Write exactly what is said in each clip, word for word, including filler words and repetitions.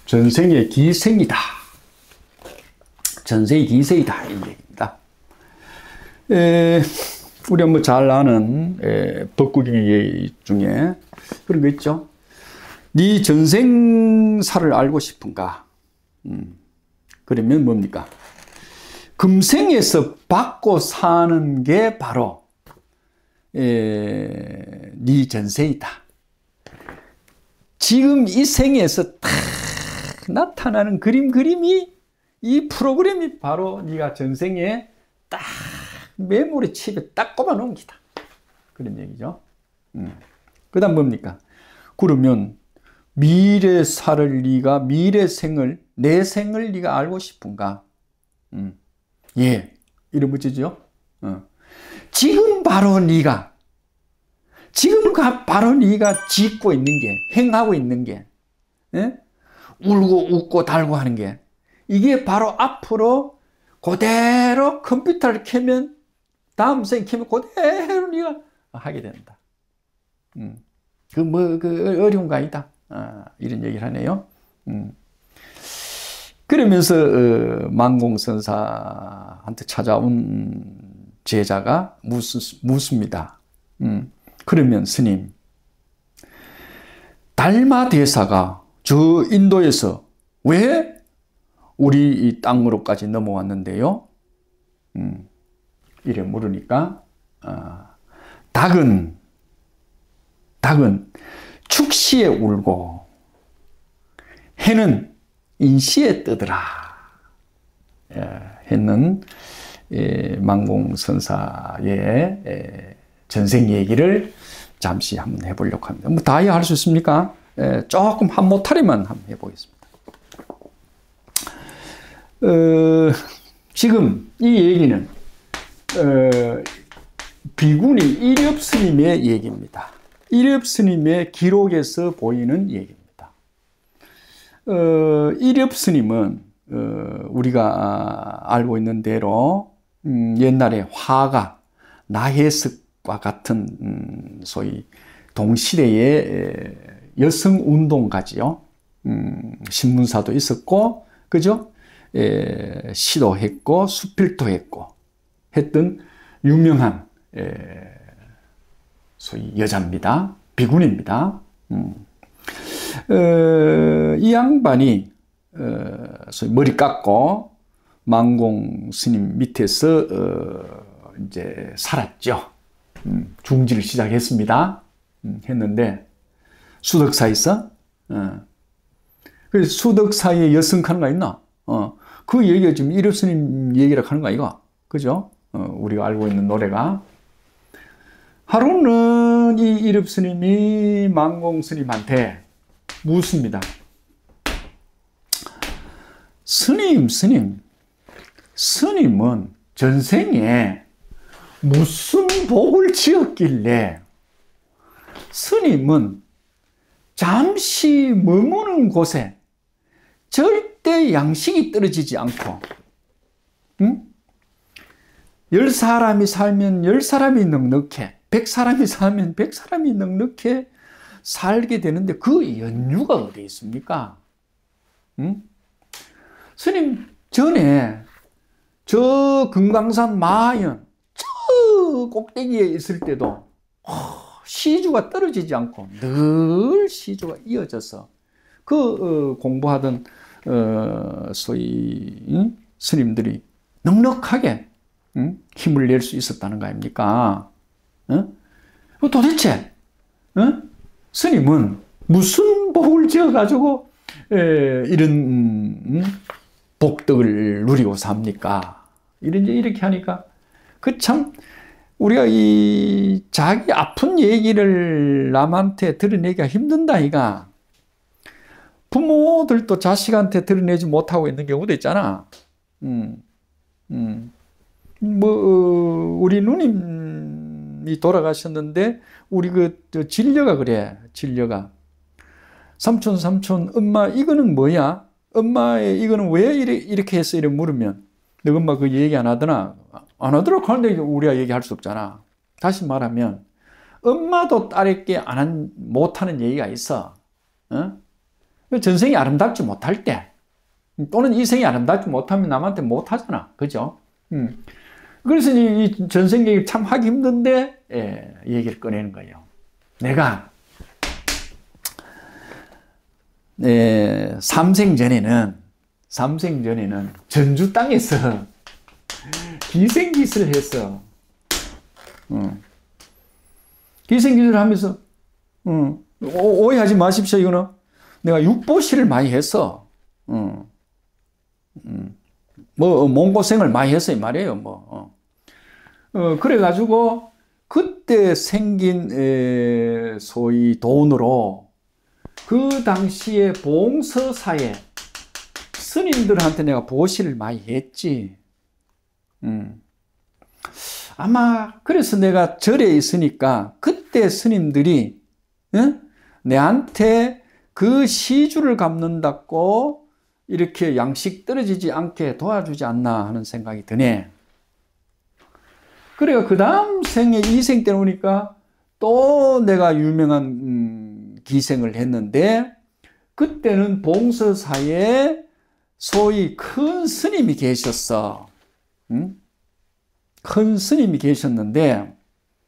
전생의 기생이다. 전생의 기생이다. 이 얘기입니다. 에, 우리가 뭐 잘 아는 에, 법국의 얘기 중에 그런 거 있죠. 네 전생사를 알고 싶은가? 음, 그러면 뭡니까? 금생에서 받고 사는 게 바로 에, 네 전생이다. 지금 이 생에서 딱 나타나는 그림 그림이 이 프로그램이 바로 네가 전생에 딱 메모리 칩에 딱 꼽아 놓은 기다. 그런 얘기죠. 음. 그 다음 뭡니까? 그러면 미래 살을 네가 미래 생을 내 생을 네가 알고 싶은가? 음. 예, 이런 문제죠. 어. 지금 바로 네가 지금 바로 네가 짓고 있는 게 행하고 있는 게 예? 울고 웃고 달고 하는 게 이게 바로 앞으로 그대로 컴퓨터를 켜면 다음 생 켜면 그대로 네가 하게 된다. 음. 그 뭐 그 어려운 거 아니다. 아, 이런 얘기를 하네요. 음. 그러면서 어, 만공선사한테 찾아온 제자가 묻습, 묻습니다. 음. 그러면 스님, 달마 대사가 저 인도에서 왜 우리 이 땅으로까지 넘어왔는데요? 음. 이래 물으니까 어, 닭은 닭은 축시에 울고 해는 인시에 뜨더라. 예, 했는 예, 만공선사의 예, 전생 얘기를 잠시 한번 해보려고 합니다. 뭐 다 할 수 있습니까? 예, 조금 한 모타리만 한번 해보겠습니다. 어, 지금 이 얘기는 어, 비구니 일엽스님의 얘기입니다. 일엽스님의 기록에서 보이는 얘기입니다. 어, 일엽스님은 어, 우리가 알고 있는 대로 음, 옛날에 화가 나혜석과 같은 음, 소위 동시대의 여성운동가지요. 음, 신문사도 있었고, 그죠? 에, 시도 했고, 수필도 했고, 했던 유명한 에, 소위 여자입니다. 비군입니다. 음. 어, 이 양반이 어, 소위 머리 깎고 만공 스님 밑에서 어, 이제 살았죠. 음, 중지를 시작했습니다. 음, 했는데 수덕사에서 어, 그래서 수덕사에 여성하는 거 있나? 어, 그 얘기가 지금 일엽스님 얘기라고 하는 거 아이가? 그죠? 어, 우리가 알고 있는 노래가 하루는 이 일엽스님이 만공스님한테 묻습니다. 스님, 스님, 스님은 전생에 무슨 복을 지었길래 스님은 잠시 머무는 곳에 절대 양식이 떨어지지 않고, 응? 열 사람이 살면 열 사람이 넉넉해, 백 사람이 살면 백 사람이 넉넉해 살게 되는데 그 연유가 어디 있습니까? 응? 스님 전에 저 금강산 마하연 저 꼭대기에 있을 때도 시주가 떨어지지 않고 늘 시주가 이어져서 그 어, 공부하던 어, 소위 응? 스님들이 넉넉하게 응? 힘을 낼 수 있었다는 거 아닙니까? 응? 도대체 응? 스님은 무슨 복을 지어가지고 에, 이런 음, 복덕을 누리고 삽니까? 이런 이렇게 하니까 그 참 우리가 이 자기 아픈 얘기를 남한테 드러내기가 힘든다 이가. 부모들도 자식한테 드러내지 못하고 있는 경우도 있잖아. 음, 음. 뭐 어, 우리 누님이 돌아가셨는데 우리 그 진려가 그래. 진려가 삼촌 삼촌 엄마 이거는 뭐야? 엄마의 이거는 왜 이렇게 했어? 이렇게 물으면 너 엄마 그 얘기 안 하더나? 안 하더라. 그런데 우리가 얘기할 수 없잖아. 다시 말하면 엄마도 딸에게 안 한, 못하는 얘기가 있어. 어? 전생이 아름답지 못할 때, 또는 이 생이 아름답지 못하면 남한테 못하잖아. 그죠? 음. 그래서 이 전생 얘기를 참 하기 힘든데, 예, 얘기를 꺼내는 거예요. 내가, 예, 삼생 전에는, 삼생 전에는 전주 땅에서 기생짓을 했어. 음. 기생짓을 하면서, 음, 오해하지 마십시오, 이거는. 내가 육보시를 많이 했어. 음. 음. 뭐, 몸고생을 많이 했어, 이 말이에요, 뭐. 어. 어, 그래가지고, 그때 생긴, 에, 소위 돈으로, 그 당시에 봉서사에 스님들한테 내가 보시를 많이 했지. 음. 아마, 그래서 내가 절에 있으니까, 그때 스님들이, 응? 내한테 그 시주를 갚는다고 이렇게 양식 떨어지지 않게 도와주지 않나 하는 생각이 드네. 그래가 그 다음 생에 이생 때 오니까 또 내가 유명한 음, 기생을 했는데, 그때는 봉서사에 소위 큰 스님이 계셨어. 응? 큰 스님이 계셨는데,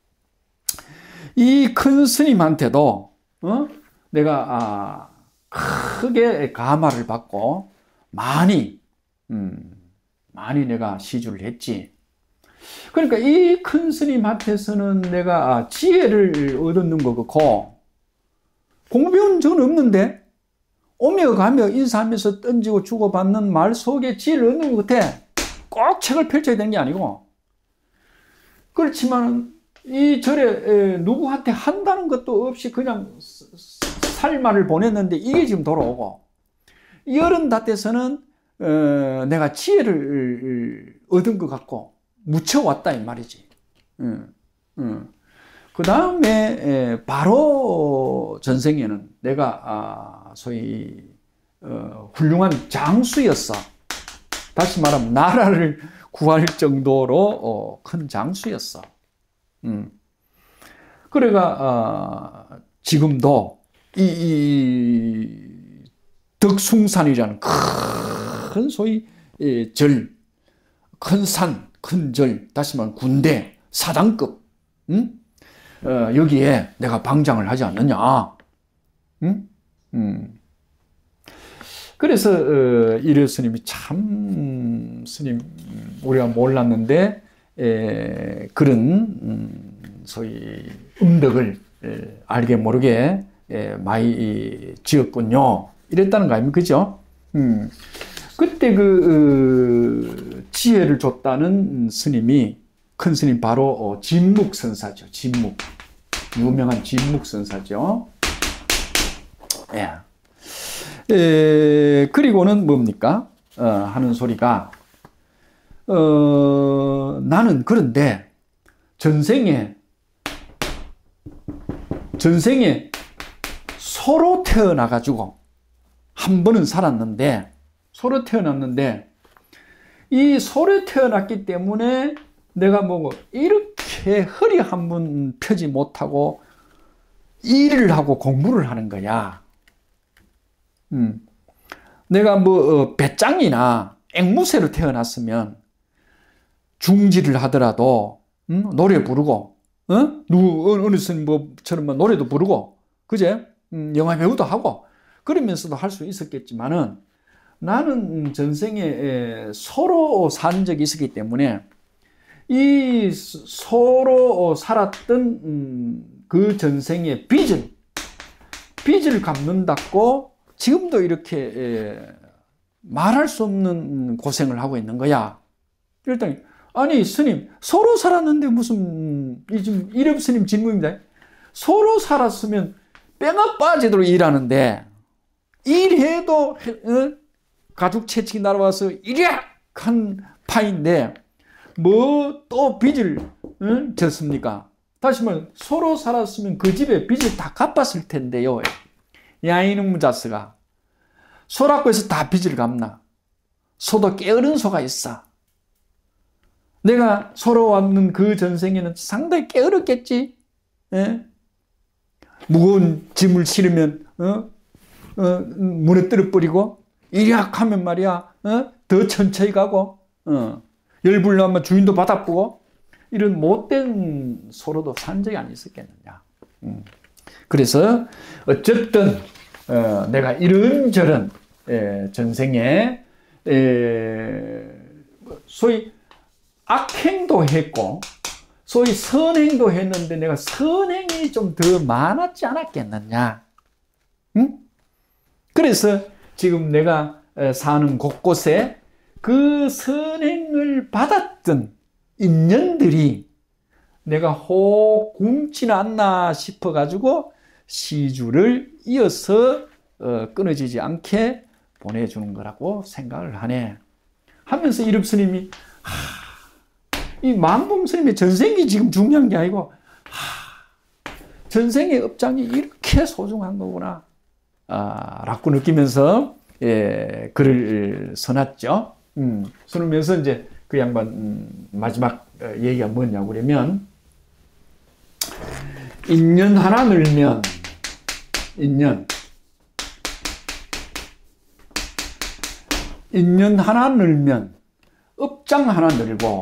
이 큰 스님한테도 어? 내가 아, 크게 가마를 받고 많이 음, 많이 내가 시주를 했지. 그러니까 이 큰 스님한테서는 내가 지혜를 얻는 거 같고, 공부 배운 적은 없는데 오며 가며 인사하면서 던지고 주고받는 말 속에 지혜를 얻는 것 같아. 꼭 책을 펼쳐야 되는 게 아니고. 그렇지만 이 절에 누구한테 한다는 것도 없이 그냥 살말을 보냈는데 이게 지금 돌아오고, 이 어른 닷에서는 어, 내가 지혜를 얻은 것 같고 묻혀왔다 이 말이지. 응, 응. 그 다음에 바로 전생에는 내가 아, 소위 어, 훌륭한 장수였어. 다시 말하면 나라를 구할 정도로 어, 큰 장수였어. 음. 그래가 어, 지금도 이, 이 덕숭산이라는 큰 소위 이 절, 큰 산, 큰 절, 다시 말하면 군대, 사단급, 음? 어, 여기에 내가 방장을 하지 않느냐. 음? 음. 그래서 어, 이래 스님이 참 스님 우리가 몰랐는데 에, 그런 음, 소위 음덕을 에, 알게 모르게 에, 많이 지었군요. 이랬다는 거 아닙니까? 그죠? 음. 그때 그 어, 지혜를 줬다는 스님이 큰 스님 바로 어, 진묵선사죠. 진묵. 유명한 진묵선사죠. 예. 에, 그리고는 뭡니까? 어, 하는 소리가, 어, 나는 그런데 전생에, 전생에 소로 태어나가지고 한 번은 살았는데, 소로 태어났는데, 이 소로 태어났기 때문에 내가 뭐 이렇게 허리 한 번 펴지 못하고 일을 하고 공부를 하는 거야. 음. 내가 뭐 어, 배짱이나 앵무새로 태어났으면 중지를 하더라도 음? 노래 부르고 어? 누구 어느 스님처럼 노래도 부르고 그제 음, 영화 배우도 하고 그러면서도 할 수 있었겠지만은 나는 전생에 소로 산 적이 있었기 때문에 이 소로 살았던 음, 그 전생의 빚을 빚을 갚는다고 지금도 이렇게 말할 수 없는 고생을 하고 있는 거야. 그랬더니 아니 스님 소로 살았는데 무슨 이 지금 이름 스님 질문입니다. 소로 살았으면 뼈가 빠지도록 일하는데 일해도 어? 가죽 채찍이 날아와서 일약한 파인데 뭐 또 빚을 어? 졌습니까? 다시 말하면 소로 살았으면 그 집에 빚을 다 갚았을 텐데요. 야 이놈 자스가 소라고 해서 다 빚을 갚나? 소도 게으른 소가 있어. 내가 소로 왔는 그 전생에는 상당히 게으르겠지. 예? 무거운 짐을 실으면 어? 어, 무너뜨려 버리고, 이리약하면 말이야, 어? 더 천천히 가고, 어. 열불 나면 주인도 받아보고, 이런 못된 소로도 산 적이 안 있었겠느냐. 음. 그래서 어쨌든 어, 내가 이런저런 에, 전생에 에, 소위 악행도 했고 소위 선행도 했는데 내가 선행이 좀 더 많았지 않았겠느냐. 응? 그래서 지금 내가 사는 곳곳에 그 선행을 받았던 인연들이 내가 혹 굶지는 않나 싶어가지고 시주를 이어서 어, 끊어지지 않게 보내주는 거라고 생각을 하네. 하면서 이릅 스님이 하, 이 만범 스님의 전생이 지금 중요한 게 아니고 하, 전생의 업장이 이렇게 소중한 거구나 아, 라고 느끼면서 예, 글을 써놨죠. 음, 써놓으면서 이제 그 양반 음, 마지막 얘기가 뭐냐고 그러면 인연 하나 늘면 인연 인연 하나 늘면 업장 하나 늘고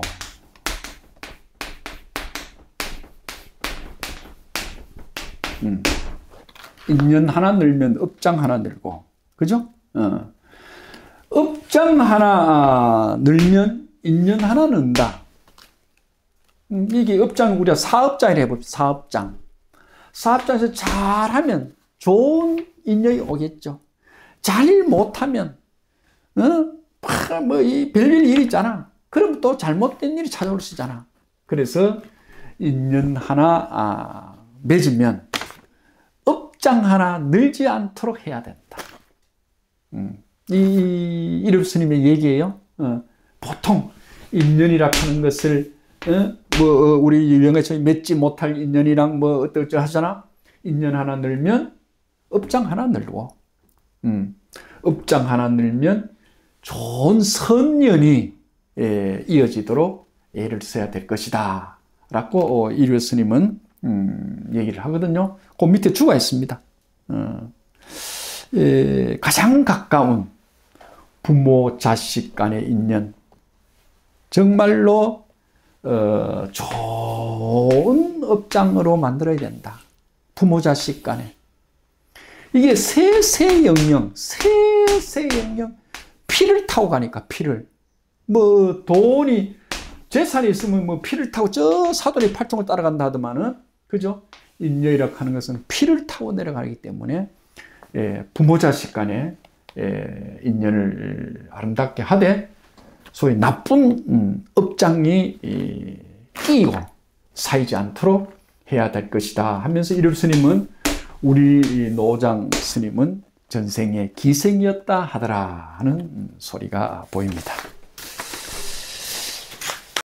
음, 인연 하나 늘면 업장 하나 늘고 그죠? 어. 업장 하나 늘면 인연 하나 는다. 음, 이게 업장 우리가 사업장이라 해봅시다. 사업장. 사업장에서 잘하면 좋은 인연이 오겠죠. 잘 못하면 어? 뭐 이 별일 일 있잖아. 그럼 또 잘못된 일이 찾아올 수 있잖아. 그래서 인연 하나 아, 맺으면 업장 하나 늘지 않도록 해야 된다. 음, 이 이릅 스님의 얘기예요. 어, 보통 인연이라 하는 것을 어? 뭐 어, 우리 유명해서 맺지 못할 인연이랑 뭐 어쩌고 하잖아. 인연 하나 늘면 업장 하나 늘고, 음, 업장 하나 늘면 좋은 선연이 예, 이어지도록 애를 써야 될 것이다. 라고 어, 이륜 스님은 음, 얘기를 하거든요. 그 밑에 주가 있습니다. 어, 예, 가장 가까운 부모 자식 간의 인연, 정말로 어, 좋은 업장으로 만들어야 된다. 부모 자식 간에. 이게 세세 영영, 세세 영영, 피를 타고 가니까, 피를. 뭐, 돈이, 재산이 있으면 뭐 피를 타고 저 사돈의 팔통을 따라간다 하더만은, 그죠? 인연이라고 하는 것은 피를 타고 내려가기 때문에, 예, 부모 자식 간에, 예, 인연을 아름답게 하되, 소위 나쁜 음, 업장이 이, 끼고 쌓이지 않도록 해야 될 것이다 하면서 이륜 스님은 우리 노장 스님은 전생의 기생이었다 하더라 하는 소리가 보입니다.